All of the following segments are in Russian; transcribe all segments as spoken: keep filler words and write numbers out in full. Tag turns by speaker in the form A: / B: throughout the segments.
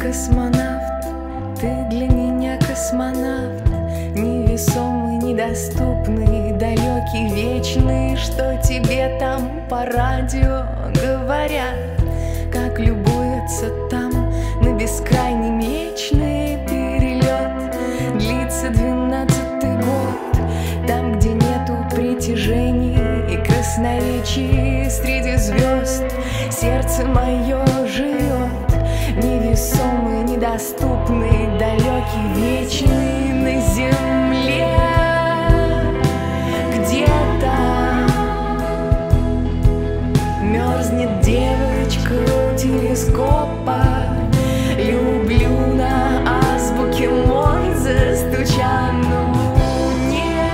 A: Космонавт, ты для меня космонавт, невесомый, недоступный, далекий, вечный. Что тебе там по радио говорят, как любуются там на бескрайний млечный перелет. Длится двенадцатый год, там, где нету притяжений и красноречий среди звезд. Сердце мое живет, невесомый, недоступный, далекий, вечный на земле. Где-то мерзнет девочка у телескопа. Люблю на азбуке Морзе, стуча на луне.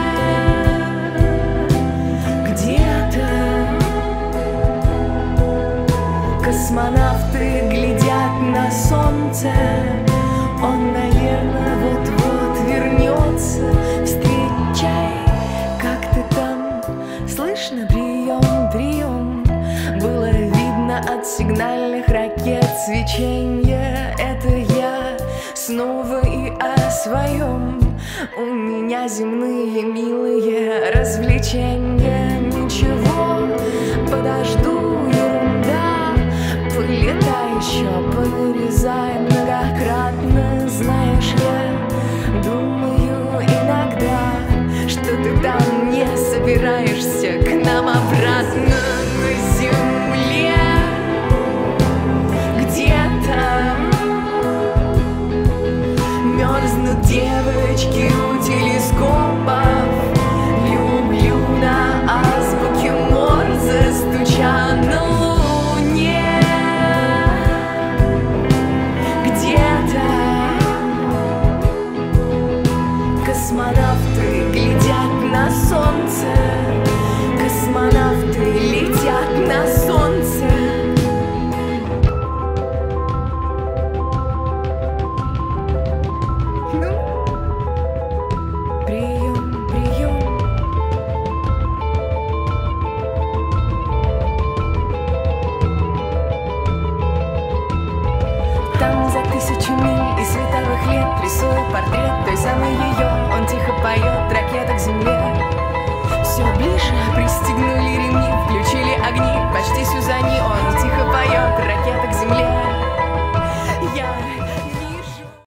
A: Где-то космонавты глядят на солнце. Он, наверное, вот-вот вернется. Встречай, как ты там? Слышно, прием, прием. Было видно от сигнальных ракет свеченье. Это я снова и о своем. У меня земные милые развлечения. Ничего, подожду, ерунда. Полетай еще, понарезай многократно. Знаешь, я думаю иногда, что ты там не собираешься к нам обратно. На земле где-то мерзнут девочки у телескопов. Люблю на азбуке Морзе, стуча на луне. Где-то космонавты глядят на солнце. Космонавты летят на солнце. Ну, прием, прием. Там за тысячу миль и световых лет рисует портрет той самой ее. Он тихо поет, ракета к земле. Все ближе, пристегнули ремни, включили огни, почти Сюзанни. Он тихо поет, ракета к земле.